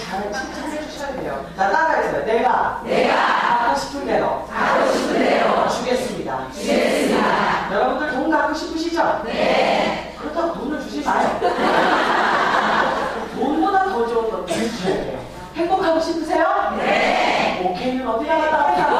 잘 칭찬해 주셔야 돼요. 자, 따라해서요. 내가 갖고 싶은 대로 주겠습니다. 여러분들 돈 갖고 싶으시죠? 네. 그렇다고 돈을 주지 마요. 돈보다 더 좋은 건 주셔야 돼요. 행복하고 싶으세요? 네. 오케이는 어디 나갔다